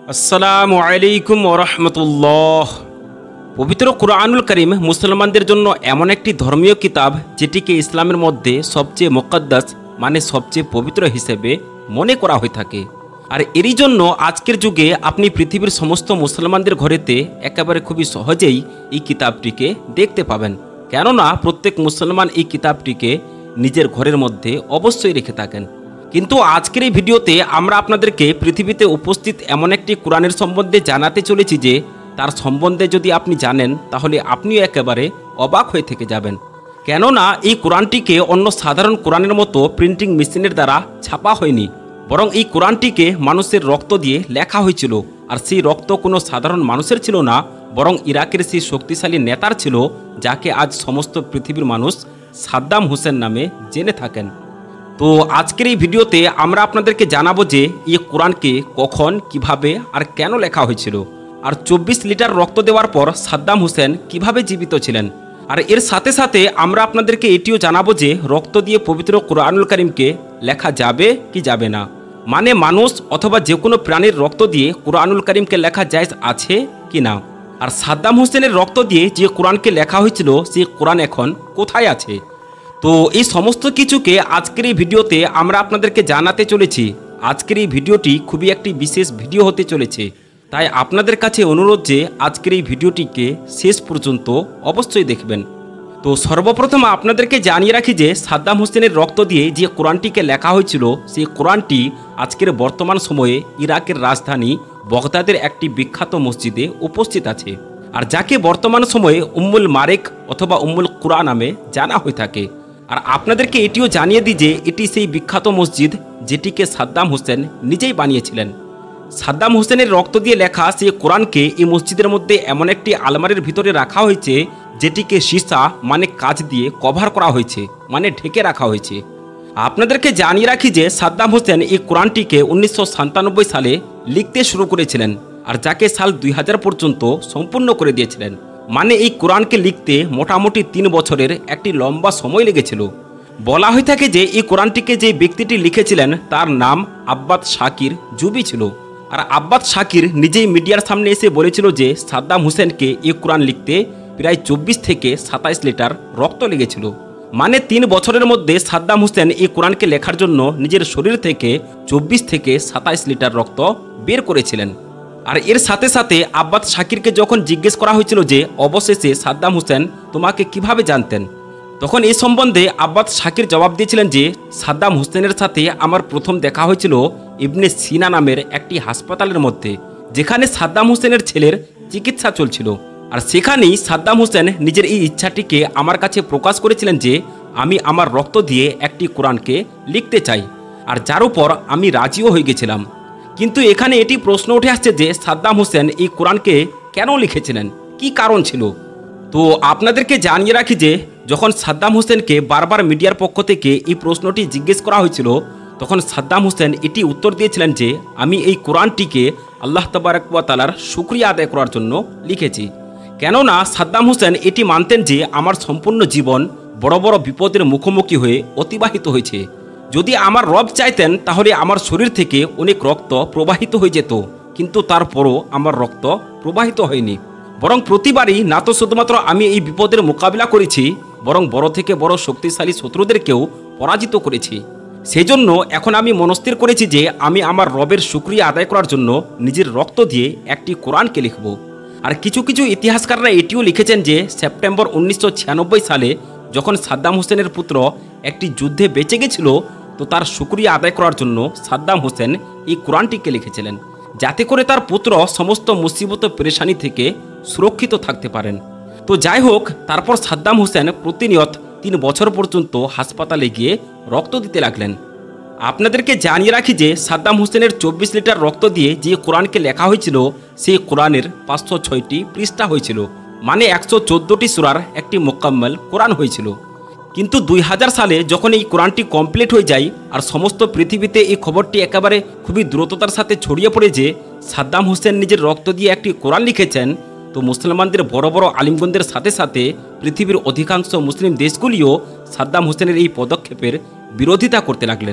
আসসালামু আলাইকুম ওয়া রাহমাতুল্লাহ। পবিত্র কুরআনুল কারীম মুসলমানদের জন্য এমন একটি ধর্মীয় কিতাব যেটিকে ইসলামের মধ্যে সবচেয়ে মুকদ্দাস মানে সবচেয়ে পবিত্র হিসেবে মনে করা হয়ে থাকে। আর এরই জন্য আজকের যুগে আপনি পৃথিবীর সমস্ত মুসলমানদের ঘরেতে একেবারে খুবই সহজেই এই কিতাবটিকে দেখতে পাবেন, কেননা প্রত্যেক মুসলমান এই কিতাবটিকে নিজের ঘরের মধ্যে অবশ্যই রেখে থাকেন। কিন্তু আজকের এই ভিডিওতে আমরা আপনাদেরকে পৃথিবীতে উপস্থিত এমন একটি কোরআনের সম্বন্ধে জানাতে চলেছি যে তার সম্বন্ধে যদি আপনি জানেন তাহলে আপনিও একেবারে অবাক হয়ে থেকে যাবেন। কেননা এই কোরআনটিকে অন্য সাধারণ কোরআনের মতো প্রিন্টিং মেশিনের দ্বারা ছাপা হয়নি, বরং এই কোরআনটিকে মানুষের রক্ত দিয়ে লেখা হয়েছিল। আর সেই রক্ত কোনো সাধারণ মানুষের ছিল না, বরং ইরাকের সেই শক্তিশালী নেতার ছিল, যাকে আজ সমস্ত পৃথিবীর মানুষ সাদ্দাম হোসেন নামে জেনে থাকেন। তো আজকের এই ভিডিওতে আমরা আপনাদেরকে জানাবো যে এই কোরআনকে কখন, কিভাবে আর কেন লেখা হয়েছিল, আর 24 লিটার রক্ত দেওয়ার পর সাদ্দাম হোসেন কিভাবে জীবিত ছিলেন। আর এর সাথে সাথে আমরা আপনাদেরকে এটিও জানাবো যে রক্ত দিয়ে পবিত্র কুরআনুল কারীমকে লেখা যাবে কি যাবে না, মানে মানুষ অথবা যে কোনো প্রাণীর রক্ত দিয়ে কুরআনুল কারীমকে লেখা জায়েজ আছে কি না। আর সাদ্দাম হোসেনের রক্ত দিয়ে যে কোরআনকে লেখা হয়েছিল সেই কোরআন এখন কোথায় আছে। তো এই সমস্ত কিছুকে আজকের এই ভিডিওতে আমরা আপনাদেরকে জানাতে চলেছি। আজকের এই ভিডিওটি খুবই একটি বিশেষ ভিডিও হতে চলেছে, তাই আপনাদের কাছে অনুরোধ যে আজকের এই ভিডিওটিকে শেষ পর্যন্ত অবশ্যই দেখবেন। তো সর্বপ্রথম আপনাদেরকে জানিয়ে রাখি যে সাদ্দাম হোসেনের রক্ত দিয়ে যে কোরআনটিকে লেখা হয়েছিল সেই কোরআনটি আজকের বর্তমান সময়ে ইরাকের রাজধানী বগদাদের একটি বিখ্যাত মসজিদে উপস্থিত আছে, আর যাকে বর্তমান সময়ে উম্মুল মারেক অথবা উম্মুল কুরআন নামে জানা হয়ে থাকে। আর আপনাদেরকে এটিও জানিয়ে দিই যে এটি সেই বিখ্যাত মসজিদ যেটিকে সাদ্দাম হোসেন নিজেই বানিয়েছিলেন। সাদ্দাম হোসেনের রক্ত দিয়ে লেখা সেই কোরআনকে এই মসজিদের মধ্যে এমন একটি আলমারির ভিতরে রাখা হয়েছে যেটিকে সীসা মানে কাঁচ দিয়ে কভার করা হয়েছে, মানে ঢেকে রাখা হয়েছে। আপনাদেরকে জানিয়ে রাখি যে সাদ্দাম হোসেন এই কোরআনটিকে 1997 সালে লিখতে শুরু করেছিলেন, আর যাকে সাল 2000 পর্যন্ত সম্পূর্ণ করে দিয়েছিলেন। মানে এই কোরআনকে লিখতে মোটামুটি 3 বছরের একটি লম্বা সময় লেগেছিল। বলা হয়ে থাকে যে এই কোরআনটিকে যে ব্যক্তিটি লিখেছিলেন তার নাম আব্বাদ শাকির জুবি ছিল। আর আব্বাদ শাকির নিজেই মিডিয়ার সামনে এসে বলেছিল যে সাদ্দাম হোসেনকে এই কোরআন লিখতে প্রায় 24 থেকে 27 লিটার রক্ত লেগেছিল। মানে 3 বছরের মধ্যে সাদ্দাম হোসেন এই কোরআনকে লেখার জন্য নিজের শরীর থেকে 24 থেকে 27 লিটার রক্ত বের করেছিলেন। আর এর সাথে সাথে আব্বাদ শাকিরকে যখন জিজ্ঞেস করা হয়েছিল যে অবশেষে সাদ্দাম হোসেন তোমাকে কিভাবে জানতেন, তখন এই সম্বন্ধে আব্বাদ শাকির জবাব দিয়েছিলেন যে সাদ্দাম হোসেনের সাথে আমার প্রথম দেখা হয়েছিল ইবনে সিনা নামের একটি হাসপাতালের মধ্যে, যেখানে সাদ্দাম হোসেনের ছেলের চিকিৎসা চলছিল। আর সেখানেই সাদ্দাম হোসেন নিজের এই ইচ্ছাটিকে আমার কাছে প্রকাশ করেছিলেন যে আমি আমার রক্ত দিয়ে একটি কোরআনকে লিখতে চাই, আর যার উপর আমি রাজিও হয়ে গেছিলাম। কিন্তু এখানে এটি প্রশ্ন উঠে আসছে যে সাদ্দাম হোসেন এই কোরআনকে কেন লিখেছিলেন, কি কারণ ছিল। তো আপনাদেরকে জানিয়ে রাখি যে যখন সাদ্দাম হোসেনকে বারবার মিডিয়ার পক্ষ থেকে এই প্রশ্নটি জিজ্ঞেস করা হয়েছিল, তখন সাদ্দাম হোসেন এটি উত্তর দিয়েছিলেন যে আমি এই কোরআনটিকে আল্লাহ তাবারক ওয়া তাআলার শুকরিয়া আদায় করার জন্য লিখেছি। কেননা সাদ্দাম হোসেন এটি মানতেন যে আমার সম্পূর্ণ জীবন বড় বড় বিপদের মুখোমুখি হয়ে অতিবাহিত হয়েছে। যদি আমার রব চাইতেন তাহলে আমার শরীর থেকে অনেক রক্ত প্রবাহিত হয়ে যেত, কিন্তু তারপরও আমার রক্ত প্রবাহিত হয়নি, বরং প্রতিবারই না তো শুধুমাত্র আমি এই বিপদের মোকাবিলা করেছি, বরং বড় থেকে বড় শক্তিশালী শত্রুদেরকেও পরাজিত করেছি। সেজন্য এখন আমি মনস্থির করেছি যে আমি আমার রবের শুকরিয়া আদায় করার জন্য নিজের রক্ত দিয়ে একটি কোরআনকে লিখব। আর কিছু কিছু ইতিহাসকাররা এটিও লিখেছেন যে সেপ্টেম্বর 1996 সালে যখন সাদ্দাম হোসেনের পুত্র একটি যুদ্ধে বেঁচে গেছিল, তো তার শুকরিয়া আদায় করার জন্য সাদ্দাম হোসেন এই কোরআনটিকে লিখেছিলেন, যাতে করে তার পুত্র সমস্ত মুসিবত পেরেশানি থেকে সুরক্ষিত থাকতে পারেন। তো যাই হোক, তারপর সাদ্দাম হোসেন প্রতিনিয়ত 3 বছর পর্যন্ত হাসপাতালে গিয়ে রক্ত দিতে লাগলেন। আপনাদেরকে জানিয়ে রাখি যে সাদ্দাম হোসেনের 24 লিটার রক্ত দিয়ে যে কোরআনকে লেখা হয়েছিল সেই কোরআনের 506টি পৃষ্ঠা হয়েছিল, মানে 114টি সূরার একটি মোকাম্মল কোরআন হয়েছিল। কিন্তু 2000 সালে যখন এই কোরআনটি কমপ্লিট হয়ে যায় আর সমস্ত পৃথিবীতে এই খবরটি একেবারে খুবই দ্রুততার সাথে ছড়িয়ে পড়ে যে সাদ্দাম হোসেন নিজের রক্ত দিয়ে একটি কোরআন লিখেছেন, তো মুসলমানদের বড় বড় আলিমগণদের সাথে সাথে পৃথিবীর অধিকাংশ মুসলিম দেশগুলিও সাদ্দাম হোসেনের এই পদক্ষেপের বিরোধিতা করতে লাগলেন।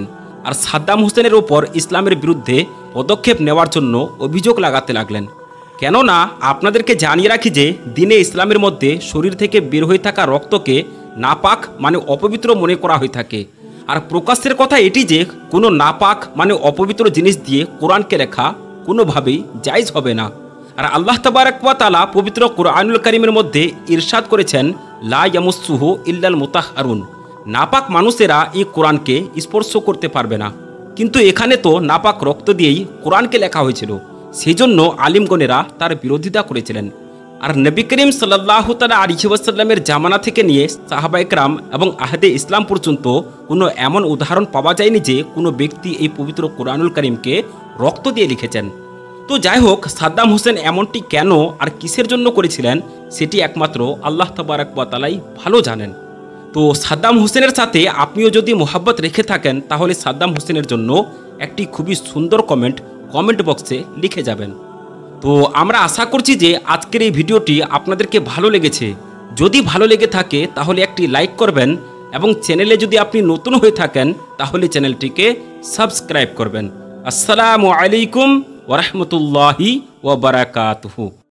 আর সাদ্দাম হোসেনের ওপর ইসলামের বিরুদ্ধে পদক্ষেপ নেওয়ার জন্য অভিযোগ লাগাতে লাগলেন। কেননা আপনাদেরকে জানিয়ে রাখি যে দিনে ইসলামের মধ্যে শরীর থেকে বের হয়ে থাকা রক্তকে নাপাক মানে অপবিত্র মনে করা হয়ে থাকে। আর প্রকাশের কথা এটি যে কোনো নাপাক মানে অপবিত্র জিনিস দিয়ে কোরআনকে লেখা কোনোভাবেই জায়েজ হবে না। আর আল্লাহ তাবারাক ওয়া তাআলা পবিত্র কুরআনুল কারীমের মধ্যে ইরশাদ করেছেন, লা ইয়ামুসসুহু ইল্লাল মুতাহহারুন, নাপাক মানুষেরা এই কোরআনকে স্পর্শ করতে পারবে না। কিন্তু এখানে তো নাপাক রক্ত দিয়েই কোরআনকে লেখা হয়েছিল, সেই জন্য আলিমগণেরা তার বিরোধিতা করেছিলেন। আর নবী করিম সাল্লাল্লাহু তাআলা আলাইহি ওয়াসাল্লামের জামানা থেকে নিয়ে সাহাবায়ে কেরাম এবং আহদে ইসলাম পর্যন্ত কোনো এমন উদাহরণ পাওয়া যায়নি যে কোনো ব্যক্তি এই পবিত্র কুরআনুল কারীমকে রক্ত দিয়ে লিখেছেন। তো যাই হোক, সাদ্দাম হোসেন এমনটি কেন আর কিসের জন্য করেছিলেন সেটি একমাত্র আল্লাহ তাবারাক ওয়া তাআলাই ভালো জানেন। তো সাদ্দাম হোসেনের সাথে আপনিও যদি মোহাব্বত রেখে থাকেন তাহলে সাদ্দাম হোসেনের জন্য একটি খুবই সুন্দর কমেন্ট বক্সে লিখে যাবেন। তো আমরা আশা করছি যে আজকের এই ভিডিওটি আপনাদেরকে ভালো লেগেছে। যদি ভালো লেগে থাকে তাহলে একটি লাইক করবেন এবং চ্যানেলে যদি আপনি নতুন হয়ে থাকেন তাহলে চ্যানেলটিকে সাবস্ক্রাইব করবেন। আসসালামু আলাইকুম ওয়া রাহমাতুল্লাহি ওয়া বারাকাতুহু।